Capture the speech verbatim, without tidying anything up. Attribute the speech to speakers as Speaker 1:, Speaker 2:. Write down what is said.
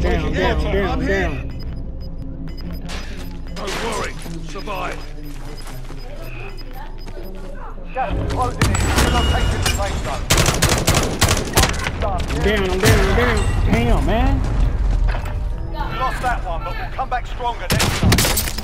Speaker 1: down, I'm down, I'm down, I'm down.
Speaker 2: Don't worry, we'll survive.
Speaker 3: Gas is closing in. Relocating the safe zone.
Speaker 1: I'm down, I'm down, I'm down. Damn, man.
Speaker 3: We lost that one, but we'll come back stronger next time.